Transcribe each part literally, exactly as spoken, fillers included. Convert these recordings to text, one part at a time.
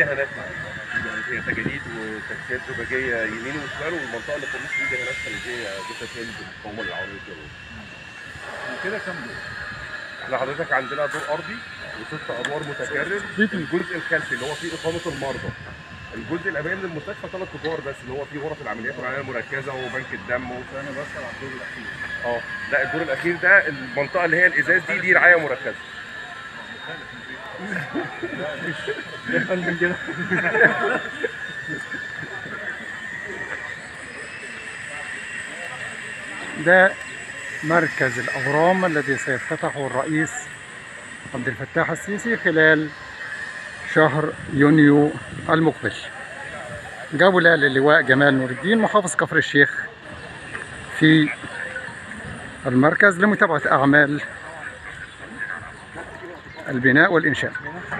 دهانات يعني هي تجديد وتكسير زجاجيه يمين وشمال، والمنطقه اللي في النص دي دهانات خارجيه جثث هند مقاومه للعربيه. وكده كام دور؟ احنا حضرتك عندنا دور ارضي وست ادوار متكرر. الجزء الخلفي اللي هو فيه اقامه المرضى، الجزء الامامي من المستشفى ثلاث ادوار بس، اللي هو فيه غرف العمليات والعنايه المركزه وبنك الدم. وانا بسال على الدور الاخير. اه لا، الدور الاخير ده المنطقه اللي هي الازاز دي دي رعايه مركزه. ده مركز الأورام الذي سيفتتحه الرئيس عبد الفتاح السيسي خلال شهر يونيو المقبل. جولة للواء جمال نور الدين محافظ كفر الشيخ في المركز لمتابعة أعمال البناء والإنشاء.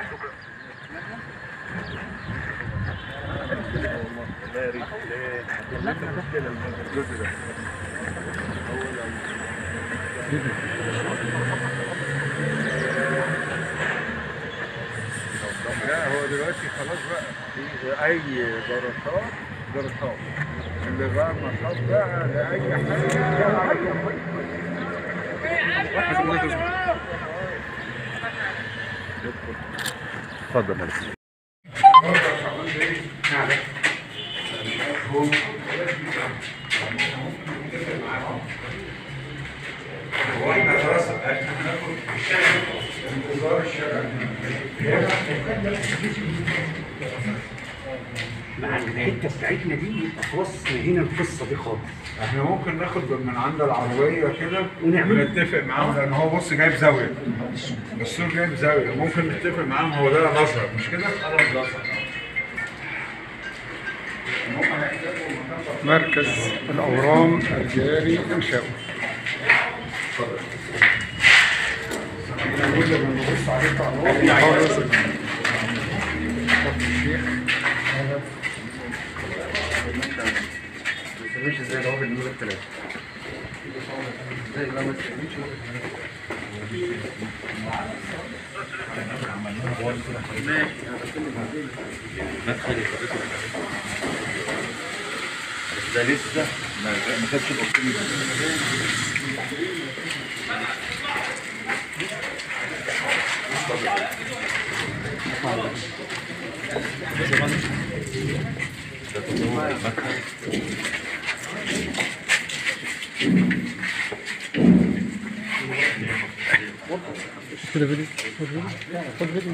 لا هو دلوقتي خلاص بقى في اي جراشات جراشات اللي بقى نشاط بقى لاي حاجه. اتفضل يا فندم. هو احنا خلاص هناخد انتظار الشارع. مع الحته بتاعتنا دي يبقى خلصنا هنا القصه دي خالص. احنا ممكن ناخد من عند العربيه كده ونعمل نتفق معاهم، لان هو بص جايب زاويه، السور جايب زاويه، ممكن نتفق معاهم. هو ده الازهر مش كده؟ مركز الأورام الجاري إنشاؤه. بنبص عليه محافظ كفر الشيخ. مش ازاي هو بالنسبه للثلاثه زي ما ما تسميش ده لسه ما خدش الاوبشن. خد فيديو خد فيديو.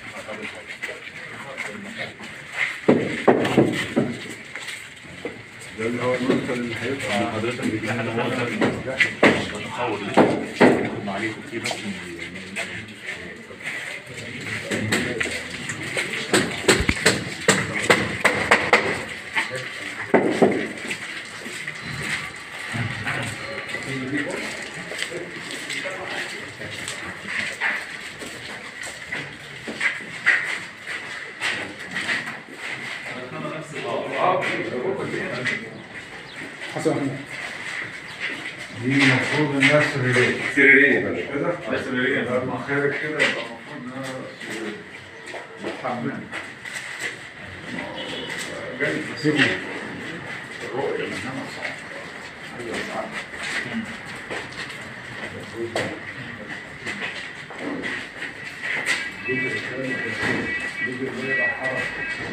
ده اللي هو المنطقه اللي هيبقى حضرتك بتلاقي انا بتصور لسه ما عليكم فيه بس دي المفروض انها سريريه. سريرين يا باشا كده؟ بس سريريه. لما خارج كده يبقى المفروض انها سريريه. الحمام. جاي في الرؤيه من هنا صعب. ايوه صعب. الجزء الثاني الجزء اللي هي حركه.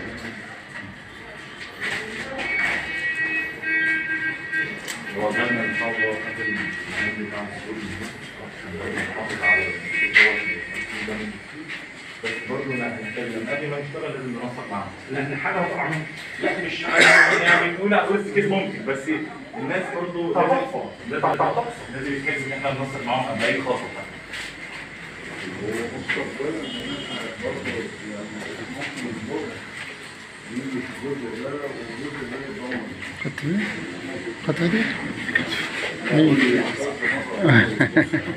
وظلنا ان شاء الله قبل النادي بتاع الصعود نحافظ على الدول بس برضه هنحتاج لما قبل ما نشتغل لازم ننسق معاهم لان حاجه طبعا لا مش يعني نقول لا بس كده ممكن بس الناس برضه لازم لازم لازم يتحس ان احنا ننسق معاهم قبل اي خطوه. ومستقبلا برضه يعني ممكن البؤر يجي في الجزء ده والجزء ده يتضمن. خدت فيديو؟ خدت فيديو؟